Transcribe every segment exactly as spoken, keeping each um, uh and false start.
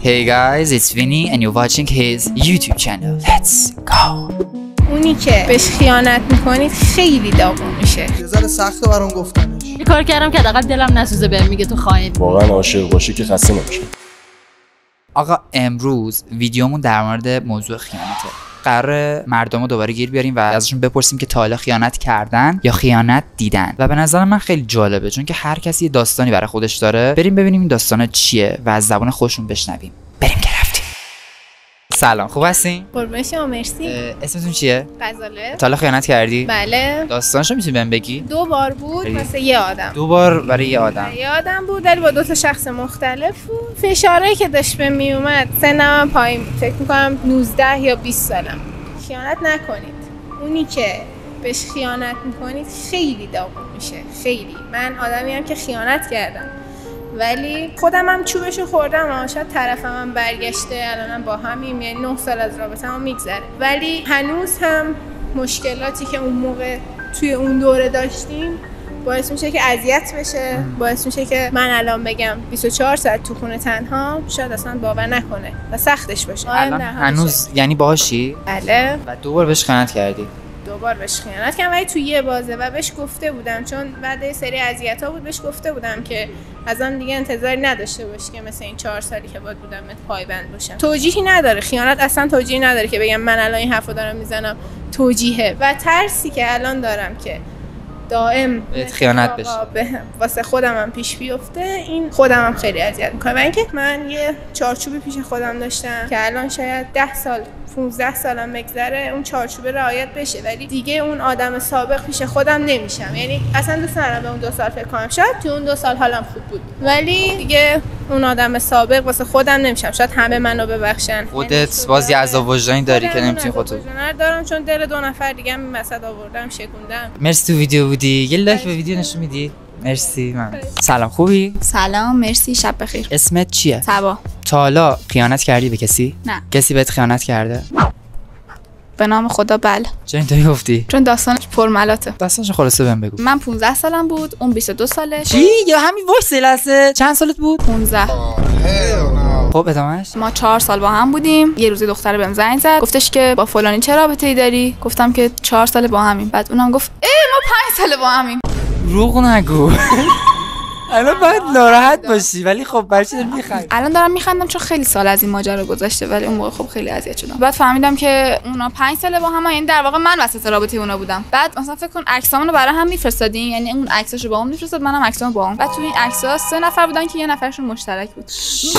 Hey guys, it's Vinny and you're watching his YouTube channel. Let's go. اونی که بهش خیانت میکنید خیلی داغون میشه. یه ذره سخته برام گفتنش. یه کار کردم که حداقل دلم نسوزه بهم میگه تو خائن. واقعا عاشق باشی که خسته نمیشی. آقا امروز ویدیومون در مورد موضوع خیانته. قرار مردم رو دوباره گیر بیاریم و ازشون بپرسیم که تا حالا خیانت کردن یا خیانت دیدن. و به نظر من خیلی جالبه چون که هر کسی یه داستانی برای خودش داره. بریم ببینیم این داستانا چیه و از زبان خودشون بشنویم. بریم که رفتیم. سلام، خوب هستین؟ قربون شما، مرسی. اسمتون چیه؟ غزاله. تا حالا خیانت کردی؟ بله. داستانشو میتونی بهم بگی؟ دو بار بود واسه یه آدم. دو بار برای یه آدم. یه آدم بود ولی با دو تا شخص مختلف بود. فشارهایی که داشت به می اومد، سنم پایین بود. فکر می‌کنم نوزده یا بیست سالم. خیانت نکنید. اونی که بهش خیانت میکنید خیلی داغون میشه. خیلی. من آدمیم که خیانت کردم. ولی خودم هم چوبشو خوردم و شاید طرفم هم برگشته الانم با همیم، یعنی نه سال از رابطه‌ام میگذره، ولی هنوز هم مشکلاتی که اون موقع توی اون دوره داشتیم باعث میشه که اذیت بشه، باعث میشه که من الان بگم بیست و چهار ساعت تو خونه تنها شاید اصلا باور نکنه و سختش باشه. الان هنوز یعنی باهاشی؟ بله. و دو بار بهش خیانت کردی؟ دوبار بهش خیانت کردم ولی توی یه بازه و بهش گفته بودم، چون بعد یه سری اذیت‌ها بود بهش گفته بودم که ازم دیگه انتظاری نداشته باشی که مثل این چهار سالی که باید بودم پایبند باشم. توجیهی نداره، خیانت اصلا توجیهی نداره که بگم من الان این حرفو دارم میزنم توجیهه. و ترسی که الان دارم که دائم خیانت بشه واسه خودم هم پیش بیفته، این خودم هم خیلی اذیت میکنه. و اینکه من یه چارچوبی پیش خودم داشتم که الان شاید ده سال پونزده سالم بگذره اون چارچوبه رعایت بشه، ولی دیگه اون آدم سابق پیش خودم نمیشم. یعنی اصلا دوست ندارم به اون دو سال فکر کنم. شاید تو اون دو سال حالم خوب بود ولی دیگه اون آدم سابق واسه خودم نمیشم. شاید همه منو ببخشن. خودت باز یه عذاب وجدانی داری که نمیتونی خودت دارم، چون دل دو نفر دیگه هم مثلا آوردم شکوندم. مرسی تو ویدیو بودی. یه لایک به ویدیو نشون میدی؟ مرسی. من سلام، خوبی؟ سلام، مرسی، شب بخیر. اسمت چیه؟ صبا. تا حالا خیانت کردی به کسی؟ نه. کسی بهت خیانت کرده؟ به نام خدا بله. چرا اینطوری گفتی؟ چون داستانش پرملاته. داستانش خلاصه بهم بگو. من پونزده سالم بود، اون بیست و دو سالش. چی؟ یا همین وایس لحظه. چند سالت بود؟ پونزده. خب ادامهش؟ ما چهار سال با هم بودیم. یه روزی دختره بهم زنگ زد، گفتش که با فلانی چه رابطه‌ای داری؟ گفتم که چهار سال با همیم. بعد اونم گفت ای ما پنج سال با همیم. روغ نگو. الان باید ناراحت باشی ولی خب برای چی داری میخندی؟ الان دارم میخندم چون خیلی سال از این ماجرا گذشته ولی اون موقع خب خیلی اذیت شدم. بعد فهمیدم که اونا پنج سال با هم، یعنی در واقع من وسط رابطه اونا بودم. بعد مثلا فکر کن عکسامونو برای هم میفرستادیم، یعنی اون عکساشو با اون میفرستاد، منم عکسامو با اون. بعد تو این عکس‌ها سه نفر بودن که یه نفرشون مشترک بود.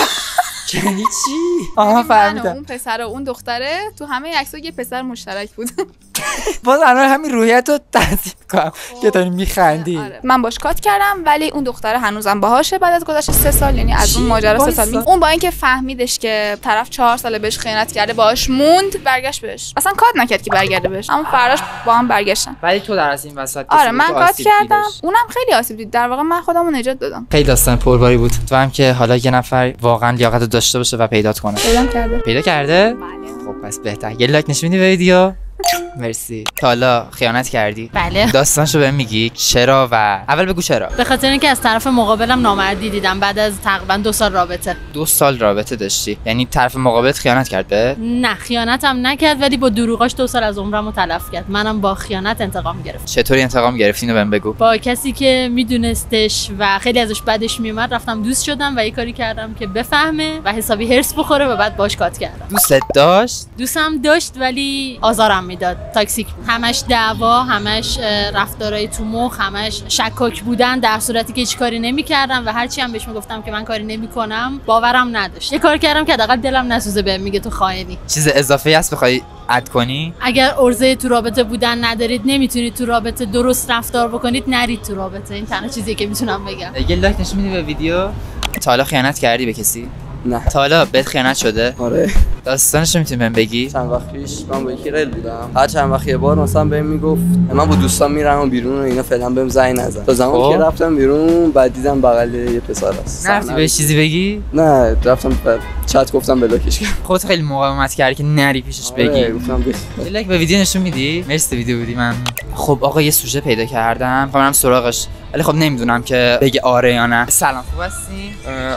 یعنی چی؟ آها فهمیدم. اون پسر و اون دختره تو همه عکس‌ها یه پسر مشترک بود. باز الان همین روحیت رو تحسین کنم که داری میخندی. آره. من باش کات کردم ولی اون دختره هنوزم باهاشه بعد از گذشت سه سال، یعنی از اون ماجرا سه سال می... اون با اینکه فهمیدش که طرف چهار ساله بهش خیانت کرده باهاش موند، برگشت بهش. اصلا کات نکرد که برگرده بهش، اما فراش با هم برگشتن. ولی تو در از این وسط آره من کات کردم، اونم خیلی آسیب دید. در واقع من خودمو نجات دادم. خیلی داستان پرباری بود. تو هم که حالا یه نفر واقعا لیاقت داشته باشه و پیدا کنه. پیدا کرده. پیدا کرده؟ بله. خب پس بهتر. یه لایک نشون میدی به ویدیو؟ مرسی. تا حالا خیانت کردی؟ بله. داستانشو بهم میگی چرا؟ و اول بگو چرا. به خاطر اینکه از طرف مقابلم نامردی دیدم بعد از تقریبا دو سال رابطه. دو سال رابطه داشتی؟ یعنی طرف مقابلت خیانت کرد به؟ نه خیانتم نکرد ولی با دروغاش دو سال از عمرمو تلف کرد. منم با خیانت انتقام گرفتم. چطوری انتقام گرفتی اینو بهم بگو. با کسی که میدونستش و خیلی ازش بدش میومد رفتم دوست شدم و یه کاری کردم که بفهمه و حسابی هرس بخوره و بعد باش کات کردم. دوستت داشت؟ دوستم داشت ولی آزارم میداد. تاکسیک بود. همش دعوا، همش رفتارای تو مخ، همش شکاک بودن در صورتی که هیچ کاری نمی‌کردم و هرچی هم بهش میگفتم که من کاری نمی‌کنم باورم نداشت. یه کار کردم که حداقل دلم نسوزه بهم میگه تو خائنی. چیز اضافه‌ای هست بخوای اد کنی؟ اگر عرضه تو رابطه بودن ندارید، نمیتونید تو رابطه درست رفتار بکنید، نرید تو رابطه. این تنها چیزیه که میتونم بگم. یه لایک نشون میدی به ویدیو؟ تا حالا خیانت کردی به کسی؟ نه. تا حالا بهت خیانت شده؟ آره. داستانش رو میتونی بهم بگی؟ چند وقت پیش من با یکی ریل بودم، هر چند وقت یه بار مثلا بهم میگفت من با دوستان میرم بیرون و اینا، فعلا بهم زنگ نزن. تا زمانی که رفتم بیرون بعد دیدم بغل یه پسر است. نرفتی بهش چیزی بگی؟ نه رفتم چت گفتم بلاکش کردم. خودت خیلی مقاومت کردی که نری پیشش بگی. گفتم یه لایک به ویدیو نشون میدی؟ مرسی ویدیو بودی. من خب آقا یه سوژه پیدا کردم، می‌خوام سراغش، ولی خب نمیدونم که بگه آره یا نه. سلام، خوب هستی؟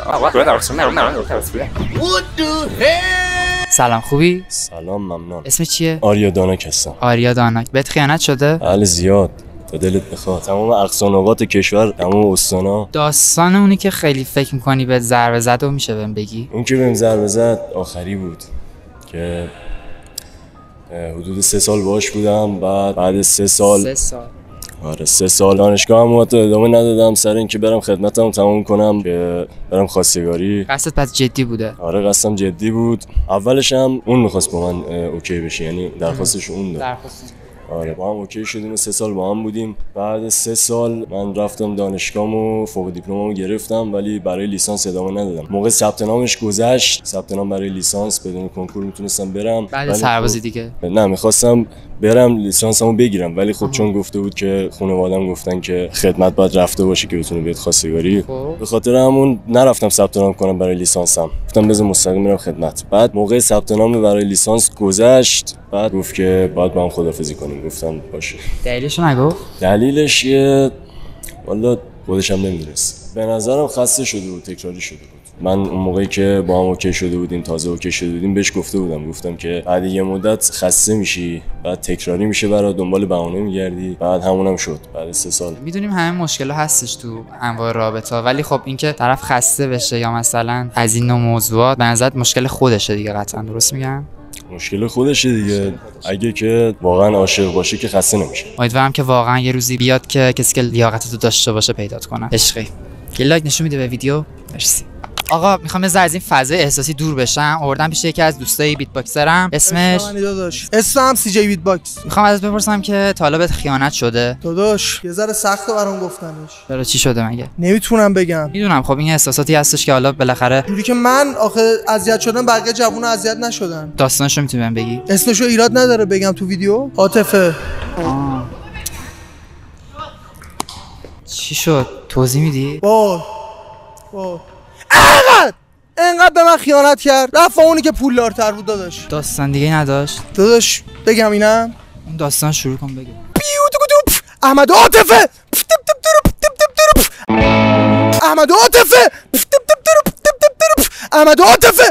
سلام، خوبی؟ سلام، ممنون. اسم چیه؟ آریا دانک هستم. آریا دانک. بهت خیانت شده؟ بله زیاد، تا دلت بخواد. تمام اقصا نقاط کشور، تمام استانا. داستان اونی که خیلی فکر می‌کنی بهت ضربه زد و میشه بهم بگی؟ اون که بهم ضربه زد آخری بود که حدود سه سال باش بودم. بعد بعد سه سال سه سال آره سه سال دانشگاه هم ادامه ندادم سر اینکه برم خدمتم تمام کنم که برم خواستگاری. قصدت پس جدی بوده؟ آره قصدم جدی بود. اولش هم اون میخواست با من اوکی بشه، یعنی درخواستش اون داد. درخواست. آره با هم اوکی شدیم و سه سال با هم بودیم. بعد سه سال من رفتم دانشگاهمو، فوق دیپلممو گرفتم ولی برای لیسانس ادامه ندادم. موقع ثبت نامش گذشت، ثبت نام برای لیسانس بدون کنکور میتونستم برم. بعد سربازی دیگه؟ نه میخواستم برم لیسانسمو بگیرم ولی خب چون گفته بود که خانواده‌ام گفتن که خدمت باید رفته باشه که بتونه بیاد خواستگاری، به خاطر همون نرفتم ثبت نام کنم برای لیسانسم. گفتم بذار مستقیم میرم خدمت. بعد موقع ثبت نام برای لیسانس گذشت، بعد گفت که باید با هم خدافظی کنیم. گفتم باشه. دلیلش رو نگفت؟ دلیلش یه والا خودش هم نمیدونست. به نظرم خسته شده بود، تکراری شده بود. من اون موقعی که با هم اوکی شده بودیم، تازه اوکی شده بودیم، بهش گفته بودم، گفتم که بعد یه مدت خسته میشی، بعد تکراری میشه، برات دنبال بهانه میگردی. بعد همونم شد بعد سه سال. میدونیم همه مشکل هستش تو انواع رابطه، ولی خب اینکه طرف خسته بشه یا مثلا از این نوع موضوعات به نظرت مشکل خودشه دیگه. قطعا درست میگم؟ مشکل خودشه دیگه. اگه که واقعا عاشق باشه که خسته نمیشه. امیدوارم که واقعا یه روزی بیاد که کسی که لیاقتتو داشته باشه پیدات کنه. عشقی. یه لایک نشون میده به ویدیو. مرسی. آقا میخوام از این فضای احساسی دور بشم. آوردم پیش یکی از دوستای بیت باکسرم، اسمش داداش اسمم سی جی بیت باکس. میخوام ازت بپرسم که تا حالا بهت خیانت شده؟ داداش یه ذره سخته برام گفتنش. چرا چی شده مگه؟ نمیتونم بگم. میدونم خب این احساساتی هستش که حالا بالاخره جوری که من آخه اذیت شدم بقیه جوونا اذیت نشدن. داستانشو میتونی بهم بگی؟ اسمشو ایراد نداره بگم تو ویدیو؟ عاطفه. آه. چی شد؟ توضیح میدی؟ با با انقدر انقدر به من خیانت کرد، رفت اونی که پولدارتر بود. داداش داستان دیگه نداشت؟ داداش بگم اینم؟ اون داستان شروع کن بگو. احمد عاطفه. احمد عاطفه. احمد عاطفه.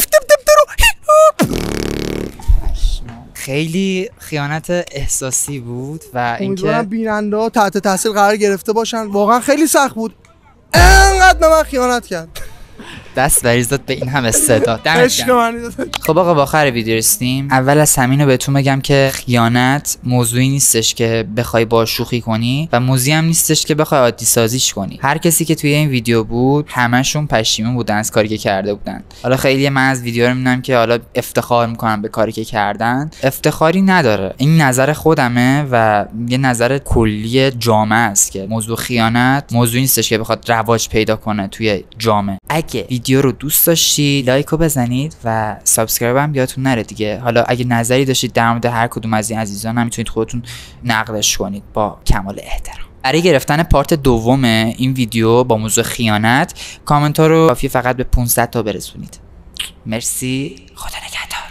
خیلی خیانت احساسی بود و اینکه امیدوارم بیننده ها تحت تاثیر قرار گرفته باشن. واقعا خیلی سخت بود، انقدر به من خیانت کرد. دست بریزت به این هم استعداد. عشق من. خب آقا با آخر ویدیو رسیدیم. اول از همین رو بهتون بگم که خیانت موضوعی نیستش که بخوای با شوخی کنی و موضوعی هم نیستش که بخوای عادی سازیش کنی. هر کسی که توی این ویدیو بود همشون پشیمون بودن از کاری که کرده بودن. حالا خیلی من از ویدیو رو میبینم که حالا افتخار میکنن به کاری که کردن. افتخاری نداره، این نظر خودمه و یه نظر کلی جامعه است که موضوع خیانت موضوعی نیستش که بخواد رواج پیدا کنه توی جامعه. اگه ویدیو رو دوست داشتی لایک رو بزنید و سابسکرایب هم یادتون نره دیگه. حالا اگه نظری داشتید در مورد هر کدوم از این عزیزان هم میتونید خودتون نقدش کنید با کمال احترام. برای گرفتن پارت دوم این ویدیو با موضوع خیانت کامنت ها رو کافیه فقط به پانصد تا برسونید. مرسی، خدا نگهدار.